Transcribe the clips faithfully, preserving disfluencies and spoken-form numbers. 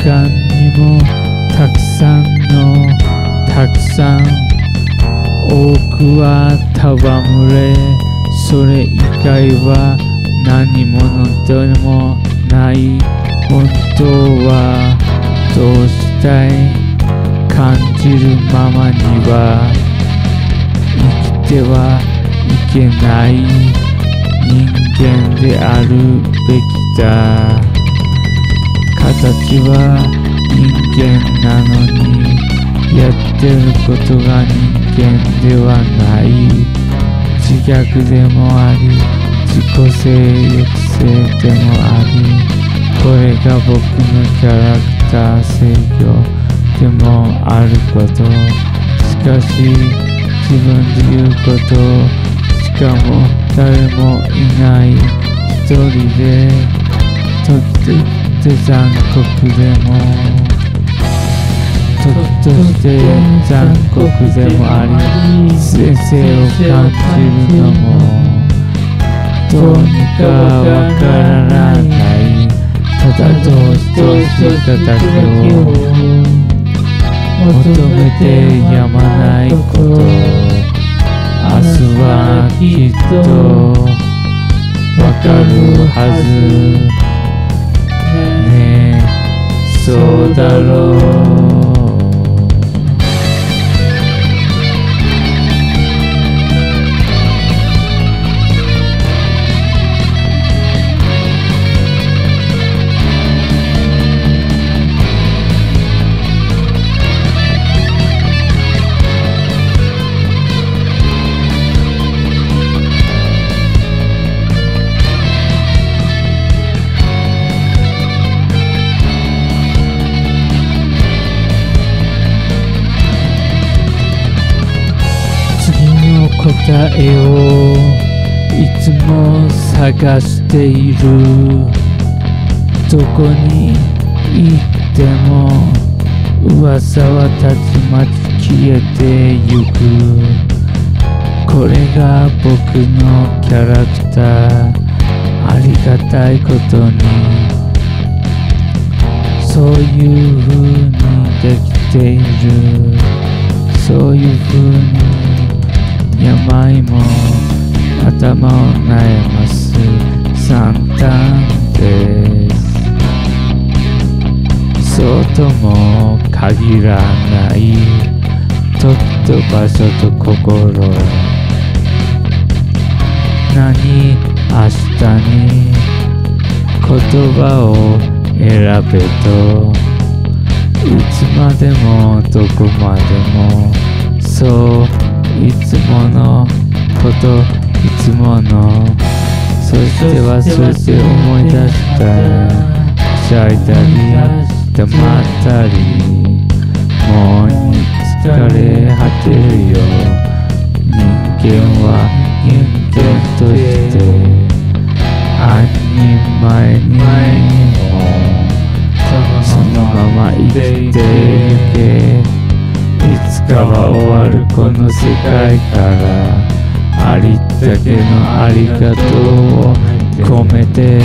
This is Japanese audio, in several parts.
間にもたくさんのたくさん多くは戯れ、それ以外は何者でもない。本当はどうしたい、感じるままには生きてはいけない人間であるべきだ。形は人間なのにやってることが人間ではない。自虐でもあり、自己性抑制でもあり、これが僕のキャラクター制御でもあること。しかし自分で言うこと、しかも誰もいない一人で、時って残酷でも時として残酷でもあり、先生を感じるのもどうにかわからない。ただどうしどうしただけを求めてやまないこと。明日はきっとわかるはずね。そうだろう。答えをいつも探している。どこに行っても噂はたちまち消えてゆく。これが僕のキャラクター。ありがたいことにそういう風にできている。そういう風に病も頭を悩ます惨憺です。そうとも限らない。時と場所と心。何明日に言葉を選べと、いつまでもどこまでもそういつものこと、いつもの。そして忘れて思い出したり、はしゃいだり、黙ったり、もう疲れ果てるよ。人間は人間として半人前にもそのまま生きてゆけ。いつかは終わるこの世界から、ありったけのありがとうを込めて。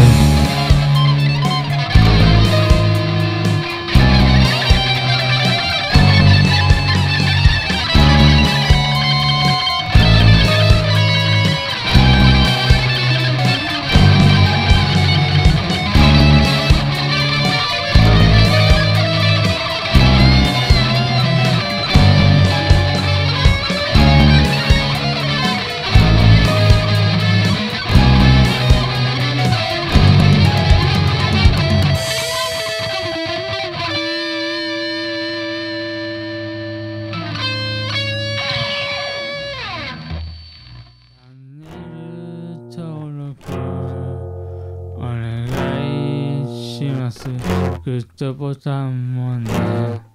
お願いします。グッドボタンもね。